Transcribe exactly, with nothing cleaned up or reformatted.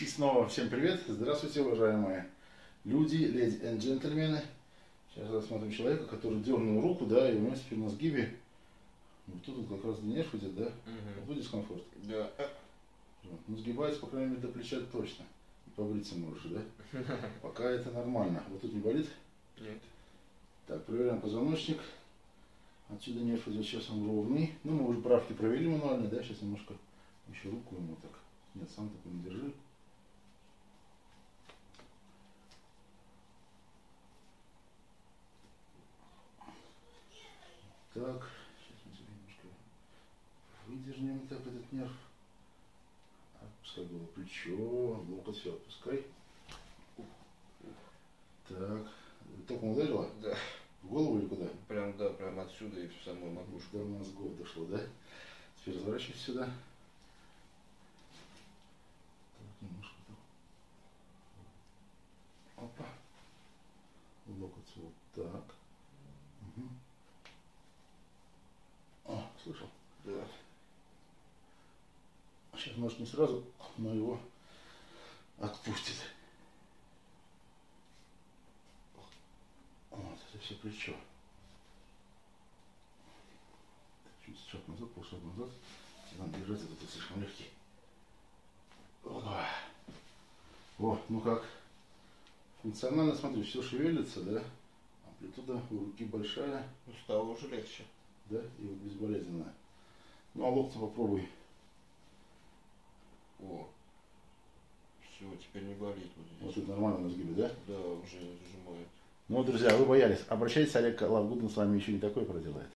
И снова всем привет. Здравствуйте, уважаемые люди, леди и джентльмены. Сейчас рассмотрим человека, который дернул руку, да, и у него теперь на сгибе. Вот тут вот как раз нерв идет, да? Угу. Вот дискомфорт. Да. Ну, сгибается, по крайней мере, до плеча точно. И побриться можешь, да? Пока это нормально. Вот тут не болит? Нет. Так, проверяем позвоночник. Отсюда нерв идет, сейчас он ровный. Ну, мы уже правки провели мануально, да? Сейчас немножко еще руку ему так. Нет, сам такой не держи. Так, сейчас мы себе немножко выдернем так этот нерв. Отпускай было плечо, локоть все отпускай. Так, током ударило? Да. В голову или куда? Прям, да, прям отсюда и в самую макушку. До мозгов дошло, да? Теперь разворачивайся сюда. Так, немножко так. Опа. Локоть вот так. Угу. О, слышал? Да. Сейчас, может, не сразу, но его отпустит. Вот, это все плечо. Чуть шаг назад, полшага назад. Надо держать, это тут слишком легкий. Опа. О, ну как? Функционально, смотри, все шевелится, да? Амплитуда у руки большая. Ну, стало уже легче. Да, и безболезненная. Ну, а локти попробуй. О, все, теперь не болит вот здесь. Вот это нормально на сгибе, да? Да, уже зажимает. Ну, друзья, вы боялись. Обращайтесь, Олег Лавгудин с вами еще не такое проделает.